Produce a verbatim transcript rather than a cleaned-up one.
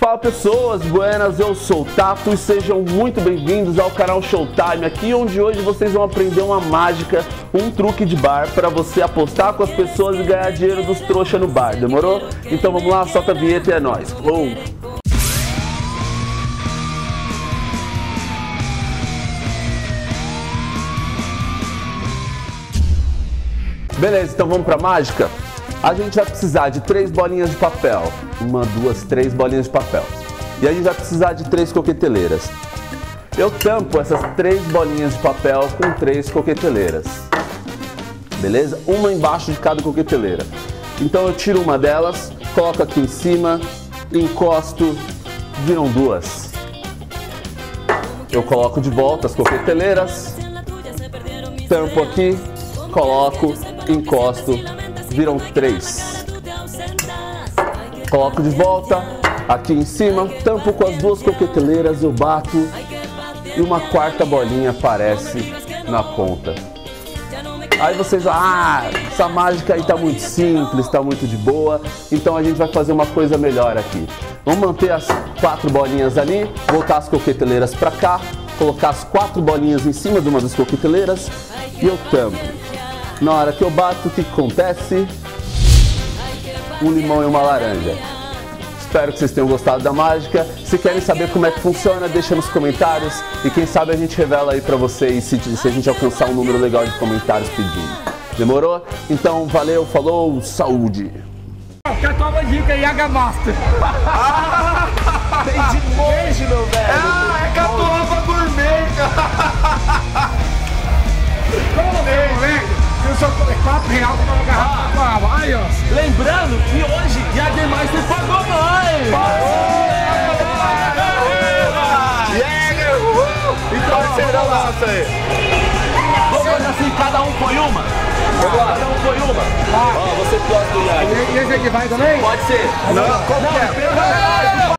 Fala pessoas, buenas, eu sou o Tato e sejam muito bem-vindos ao canal Showtime, aqui onde hoje vocês vão aprender uma mágica, um truque de bar para você apostar com as pessoas e ganhar dinheiro dos trouxas no bar, demorou? Então vamos lá, solta a vinheta e é nóis. Oh. Beleza, então vamos para a mágica? A gente vai precisar de três bolinhas de papel, uma, duas, três bolinhas de papel. E a gente vai precisar de três coqueteleiras. Eu tampo essas três bolinhas de papel com três coqueteleiras. Beleza? Uma embaixo de cada coqueteleira. Então eu tiro uma delas, coloco aqui em cima, encosto, viram duas. Eu coloco de volta as coqueteleiras, tampo aqui, coloco, encosto, viram três. Coloco de volta, aqui em cima, tampo com as duas coqueteleiras, eu bato e uma quarta bolinha aparece na ponta. Aí vocês vão, ah, essa mágica aí tá muito simples, tá muito de boa, então a gente vai fazer uma coisa melhor aqui. Vamos manter as quatro bolinhas ali, voltar as coqueteleiras para cá, colocar as quatro bolinhas em cima de uma das coqueteleiras e eu tampo. Na hora que eu bato, o que acontece? Um limão e uma laranja. Espero que vocês tenham gostado da mágica. Se querem saber como é que funciona, deixa nos comentários. E quem sabe a gente revela aí pra vocês se, se a gente alcançar um número legal de comentários pedindo. Demorou? Então, valeu, falou, saúde! Quer tomar dica aí, H-Master. Tem de monte, meu velho! Ah, é catuaba gourmet, cara! Como é, moleque? Eu só falei quatro reais pra uma garrafa com água. Aí, ó. Lembrando que hoje Jägermeister pagou mais! Jäger, uhul! Então, parceirão nosso aí. Vamos fazer assim, cada um põe uma? Vamos lá. Cada um põe uma? Ó, você gosta do Jäger. E esse aqui vai também? Pode ser. Não, como que é?